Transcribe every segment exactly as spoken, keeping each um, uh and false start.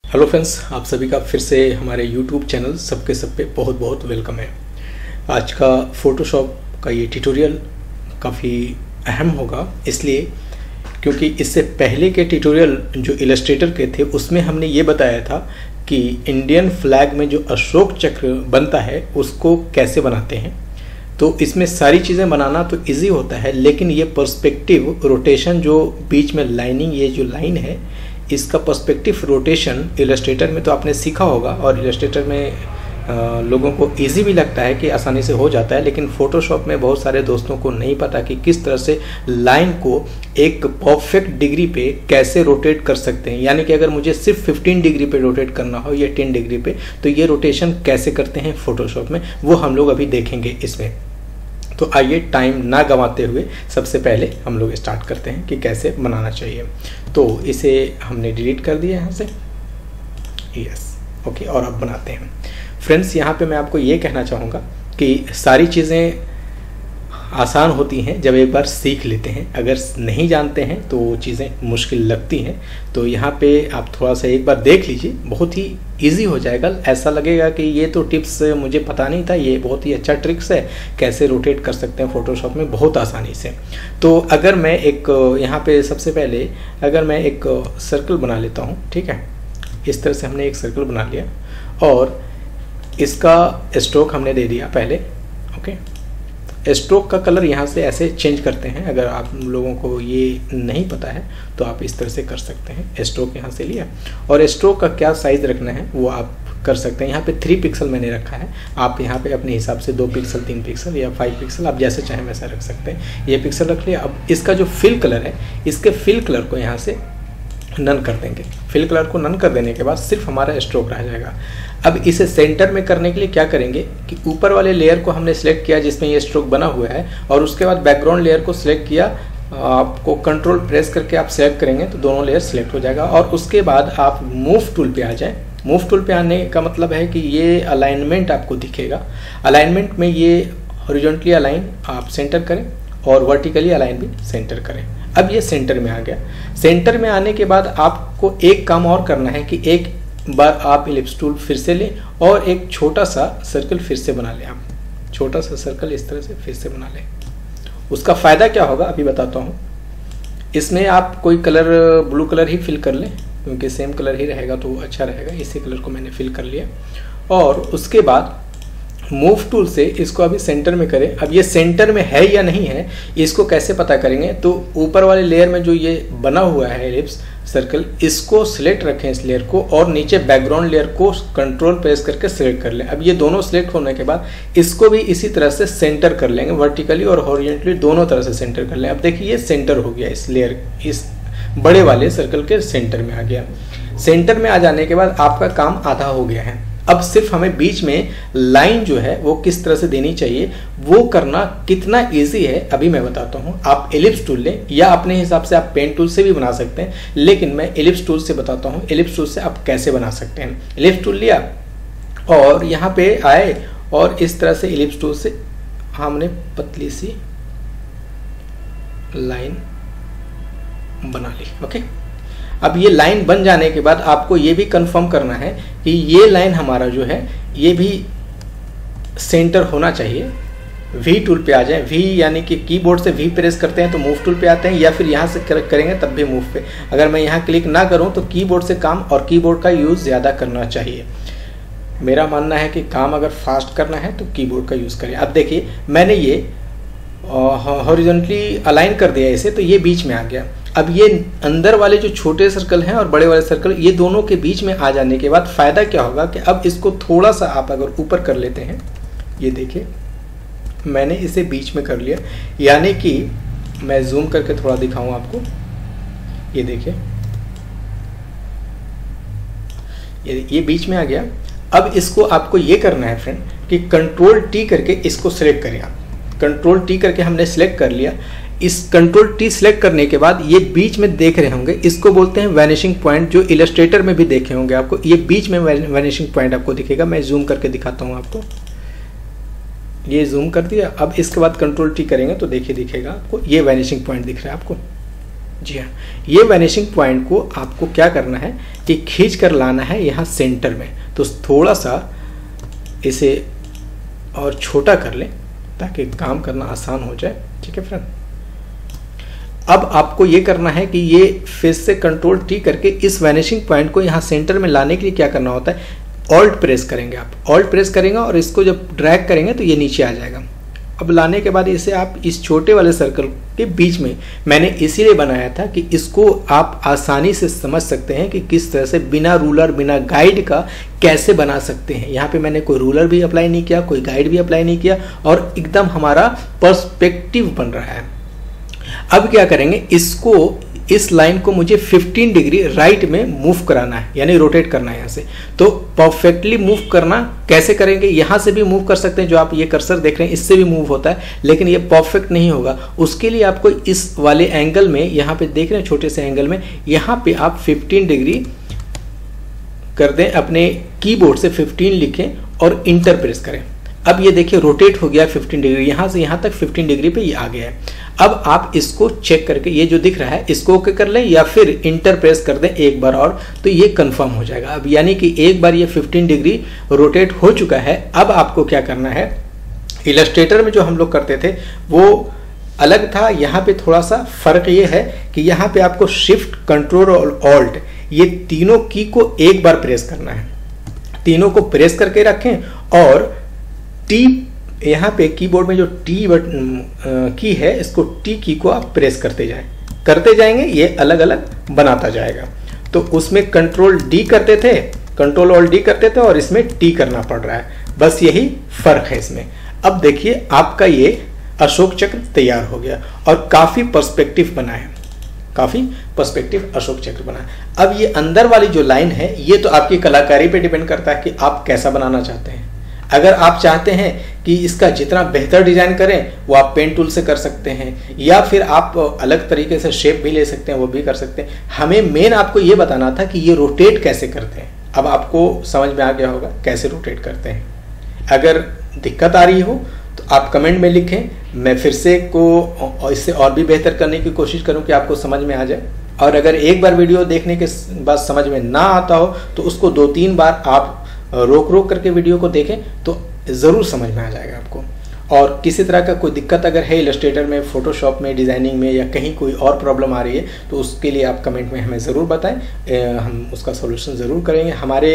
Hello friends, आप सभी का फिर से हमारे यूट्यूब चैनल सबके सब पे बहुत बहुत वेलकम है। आज का फोटोशॉप का ये ट्यूटोरियल काफ़ी अहम होगा, इसलिए क्योंकि इससे पहले के ट्यूटोरियल जो इलस्ट्रेटर के थे उसमें हमने ये बताया था कि इंडियन फ्लैग में जो अशोक चक्र बनता है उसको कैसे बनाते हैं। तो इसमें सारी चीज़ें बनाना तो इजी होता है, लेकिन ये पर्सपेक्टिव रोटेशन जो बीच में लाइनिंग, ये जो लाइन है इसका पर्सपेक्टिव रोटेशन इलस्ट्रेटर में तो आपने सीखा होगा और इलस्ट्रेटर में आ, लोगों को इजी भी लगता है कि आसानी से हो जाता है, लेकिन फोटोशॉप में बहुत सारे दोस्तों को नहीं पता कि किस तरह से लाइन को एक परफेक्ट डिग्री पे कैसे रोटेट कर सकते हैं। यानी कि अगर मुझे सिर्फ पंद्रह डिग्री पे रोटेट करना हो या दस डिग्री पे, तो ये रोटेशन कैसे करते हैं फोटोशॉप में, वो हम लोग अभी देखेंगे इसमें। तो आइए टाइम ना गंवाते हुए सबसे पहले हम लोग स्टार्ट करते हैं कि कैसे बनाना चाहिए। तो इसे हमने डिलीट कर दिया यहाँ से, यस ओके। और अब बनाते हैं फ्रेंड्स। यहाँ पे मैं आपको ये कहना चाहूँगा कि सारी चीज़ें आसान होती हैं जब एक बार सीख लेते हैं। अगर नहीं जानते हैं तो चीज़ें मुश्किल लगती हैं। तो यहाँ पे आप थोड़ा सा एक बार देख लीजिए, बहुत ही इजी हो जाएगा। ऐसा लगेगा कि ये तो टिप्स मुझे पता नहीं था, ये बहुत ही अच्छा ट्रिक्स है, कैसे रोटेट कर सकते हैं फोटोशॉप में बहुत आसानी से। तो अगर मैं एक यहाँ पे सबसे पहले अगर मैं एक सर्कल बना लेता हूँ, ठीक है, इस तरह से हमने एक सर्कल बना लिया और इसका स्ट्रोक हमने दे दिया पहले, ओके। स्ट्रोक का कलर यहाँ से ऐसे चेंज करते हैं। अगर आप लोगों को ये नहीं पता है तो आप इस तरह से कर सकते हैं। स्ट्रोक यहाँ से लिया और स्ट्रोक का क्या साइज रखना है वो आप कर सकते हैं। यहाँ पे थ्री पिक्सल मैंने रखा है, आप यहाँ पे अपने हिसाब से दो पिक्सल, तीन पिक्सल या फाइव पिक्सल आप जैसे चाहें वैसा रख सकते हैं। ये पिक्सल रख लिया। अब इसका जो फिल कलर है, इसके फिल कलर को यहाँ से नन कर देंगे। फिल कलर को नन कर देने के बाद सिर्फ हमारा स्ट्रोक रह जाएगा। अब इसे सेंटर में करने के लिए क्या करेंगे कि ऊपर वाले लेयर को हमने सेलेक्ट किया जिसमें ये स्ट्रोक बना हुआ है, और उसके बाद बैकग्राउंड लेयर को सिलेक्ट किया। आपको कंट्रोल प्रेस करके आप सेलेक्ट करेंगे तो दोनों लेयर सिलेक्ट हो जाएगा। और उसके बाद आप मूव टूल पे आ जाएं। मूव टूल पे आने का मतलब है कि ये अलाइनमेंट आपको दिखेगा। अलाइनमेंट में ये हॉरिजॉन्टली अलाइन आप सेंटर करें और वर्टिकली अलाइन भी सेंटर करें। अब ये सेंटर में आ गया। सेंटर में आने के बाद आपको एक काम और करना है कि एक बार आप इलिप्स टूल फिर से लें और एक छोटा सा सर्कल फिर से बना लें। आप छोटा सा सर्कल इस तरह से फिर से बना लें। उसका फ़ायदा क्या होगा अभी बताता हूँ। इसमें आप कोई कलर, ब्लू कलर ही फिल कर लें, क्योंकि सेम कलर ही रहेगा तो अच्छा रहेगा। इसी कलर को मैंने फिल कर लिया और उसके बाद मूव टूल से इसको अभी सेंटर में करें। अब ये सेंटर में है या नहीं है इसको कैसे पता करेंगे, तो ऊपर वाले लेयर में जो ये बना हुआ है एलिप्स सर्कल, इसको सिलेक्ट रखें इस लेयर को, और नीचे बैकग्राउंड लेयर को कंट्रोल प्रेस करके सिलेक्ट कर लें। अब ये दोनों सिलेक्ट होने के बाद इसको भी इसी तरह से सेंटर कर लेंगे, वर्टिकली और हॉरिजॉन्टली दोनों तरह से सेंटर कर लें। अब देखिए ये सेंटर हो गया, इस लेयर, इस बड़े वाले सर्कल के सेंटर में आ गया। सेंटर में आ जाने के बाद आपका काम आधा हो गया है। अब सिर्फ हमें बीच में लाइन जो है वो किस तरह से देनी चाहिए वो करना कितना इजी है अभी मैं बताता हूँ। आप एलिप्स टूल लें या अपने हिसाब से आप पेन टूल से भी बना सकते हैं, लेकिन मैं एलिप्स टूल से बताता हूँ एलिप्स टूल से आप कैसे बना सकते हैं। एलिप्स टूल लिया और यहाँ पे आए और इस तरह से एलिप्स टूल से हमने पतली सी लाइन बना ली, ओके। अब ये लाइन बन जाने के बाद आपको ये भी कंफर्म करना है कि ये लाइन हमारा जो है ये भी सेंटर होना चाहिए। वी टूल पे आ जाए। वी यानी कि कीबोर्ड से वी प्रेस करते हैं तो मूव टूल पे आते हैं, या फिर यहाँ से करेंगे तब भी मूव पे। अगर मैं यहाँ क्लिक ना करूँ तो कीबोर्ड से काम, और कीबोर्ड का यूज़ ज़्यादा करना चाहिए। मेरा मानना है कि काम अगर फास्ट करना है तो कीबोर्ड का यूज़ करें। अब देखिए मैंने ये हॉरिजॉन्टली अलाइन कर दिया इसे, तो ये बीच में आ गया। अब ये अंदर वाले जो छोटे सर्कल हैं और बड़े वाले सर्कल, ये दोनों के बीच में आ जाने के बाद फ़ायदा क्या होगा कि अब इसको थोड़ा सा आप अगर ऊपर कर लेते हैं, ये देखिए मैंने इसे बीच में कर लिया। यानी कि मैं जूम करके थोड़ा दिखाऊं आपको, ये देखिए ये ये बीच में आ गया। अब इसको आपको ये करना है फ्रेंड कि कंट्रोल टी करके इसको सिलेक्ट करें। आप कंट्रोल टी करके हमने सिलेक्ट कर लिया। इस कंट्रोल टी सिलेक्ट करने के बाद ये बीच में देख रहे होंगे, इसको बोलते हैं वैनिशिंग पॉइंट, जो इलस्ट्रेटर में भी देखे होंगे आपको। ये बीच में वैनिशिंग पॉइंट आपको दिखेगा। मैं जूम करके दिखाता हूँ आपको। ये जूम कर दिया। अब इसके बाद कंट्रोल टी करेंगे तो देखिए दिखेगा आपको, ये वैनिशिंग पॉइंट दिख रहा है आपको, जी हाँ, ये वैनिशिंग पॉइंट को आपको क्या करना है कि खींच कर लाना है यहाँ सेंटर में। तो थोड़ा सा इसे और छोटा कर लें ताकि काम करना आसान हो जाए। ठीक है फ्रेंड, अब आपको ये करना है कि ये फिर से कंट्रोल टी करके इस वैनिशिंग पॉइंट को यहाँ सेंटर में लाने के लिए क्या करना होता है, ऑल्ट प्रेस करेंगे। आप ऑल्ट प्रेस करेंगे और इसको जब ड्रैग करेंगे तो ये नीचे आ जाएगा। अब लाने के बाद इसे आप इस छोटे वाले सर्कल के बीच में, मैंने इसीलिए बनाया था कि इसको आप आसानी से समझ सकते हैं कि किस तरह से बिना रूलर बिना गाइड का कैसे बना सकते हैं। यहाँ पे मैंने कोई रूलर भी अप्लाई नहीं किया, कोई गाइड भी अप्लाई नहीं किया और एकदम हमारा पर्सपेक्टिव बन रहा है। अब क्या करेंगे, इसको इस लाइन को मुझे पंद्रह डिग्री राइट में मूव कराना है, यानी रोटेट करना है यहाँ से। तो परफेक्टली मूव करना कैसे करेंगे, यहाँ से भी मूव कर सकते हैं, जो आप ये कर्सर देख रहे हैं इससे भी मूव होता है, लेकिन ये परफेक्ट नहीं होगा। उसके लिए आपको इस वाले एंगल में, यहाँ पे देख रहे हैं छोटे से एंगल में, यहाँ पे आप पंद्रह डिग्री कर दें, अपने कीबोर्ड से पंद्रह लिखें और इंटर प्रेस करें। अब ये देखिए रोटेट हो गया पंद्रह डिग्री, यहाँ से यहाँ तक पंद्रह डिग्री पे ये आ गया है। अब आप इसको चेक करके ये जो दिख रहा है इसको ओके कर लें या फिर इंटर प्रेस कर दें एक बार और, तो ये कंफर्म हो जाएगा। अब यानी कि एक बार ये पंद्रह डिग्री रोटेट हो चुका है। अब आपको क्या करना है, इलस्ट्रेटर में जो हम लोग करते थे वो अलग था, यहाँ पे थोड़ा सा फर्क ये है कि यहाँ पे आपको शिफ्ट कंट्रोल और ऑल्ट ये तीनों की को एक बार प्रेस करना है। तीनों को प्रेस करके रखें और टी, यहाँ पे कीबोर्ड में जो टी बटन की है, इसको टी की को आप प्रेस करते जाएं करते जाएंगे, ये अलग अलग बनाता जाएगा। तो उसमें कंट्रोल डी करते थे, कंट्रोल ऑल डी करते थे और इसमें टी करना पड़ रहा है, बस यही फर्क है इसमें। अब देखिए आपका ये अशोक चक्र तैयार हो गया और काफी पर्सपेक्टिव बना है, काफी पर्सपेक्टिव अशोक चक्र बना है। अब ये अंदर वाली जो लाइन है ये तो आपकी कलाकारी पे डिपेंड करता है कि आप कैसा बनाना चाहते हैं। अगर आप चाहते हैं कि इसका जितना बेहतर डिजाइन करें वो आप पेन टूल से कर सकते हैं, या फिर आप अलग तरीके से शेप भी ले सकते हैं, वो भी कर सकते हैं। हमें मेन आपको ये बताना था कि ये रोटेट कैसे करते हैं। अब आपको समझ में आ गया होगा कैसे रोटेट करते हैं। अगर दिक्कत आ रही हो तो आप कमेंट में लिखें, मैं फिर से को इससे और भी बेहतर करने की कोशिश करूं कि आपको समझ में आ जाए। और अगर एक बार वीडियो देखने के बाद समझ में ना आता हो तो उसको दो तीन बार आप रोक रोक करके वीडियो को देखें तो ज़रूर समझ में आ जाएगा आपको। और किसी तरह का कोई दिक्कत अगर है इलस्ट्रेटर में, फोटोशॉप में, डिज़ाइनिंग में, या कहीं कोई और प्रॉब्लम आ रही है तो उसके लिए आप कमेंट में हमें ज़रूर बताएं, हम उसका सॉल्यूशन ज़रूर करेंगे। हमारे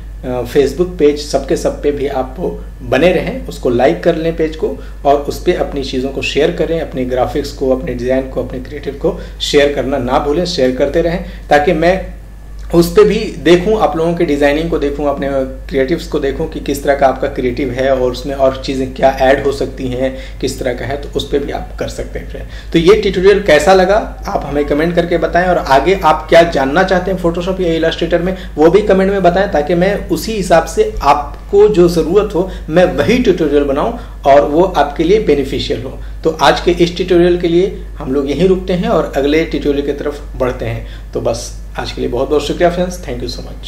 फेसबुक पेज सबके सब पे भी आप बने रहें, उसको लाइक कर लें पेज को और उस पर अपनी चीज़ों को शेयर करें, अपने ग्राफिक्स को, अपने डिज़ाइन को, अपने क्रिएटिव को शेयर करना ना भूलें, शेयर करते रहें ताकि मैं उस पर भी देखूं, आप लोगों के डिज़ाइनिंग को देखूं, अपने क्रिएटिव्स को देखूं कि किस तरह का आपका क्रिएटिव है और उसमें और चीज़ें क्या ऐड हो सकती हैं, किस तरह का है, तो उस पर भी आप कर सकते हैं फ्रेंड। तो ये ट्यूटोरियल कैसा लगा आप हमें कमेंट करके बताएं और आगे आप क्या जानना चाहते हैं फोटोशॉप या इलस्ट्रेटर में वो भी कमेंट में बताएं ताकि मैं उसी हिसाब से आपको जो ज़रूरत हो मैं वही ट्यूटोरियल बनाऊँ और वो आपके लिए बेनिफिशियल हो। तो आज के इस ट्यूटोरियल के लिए हम लोग यहीं रुकते हैं और अगले ट्यूटोरियल की तरफ बढ़ते हैं। तो बस आज के लिए बहुत बहुत शुक्रिया friends, thank you so much.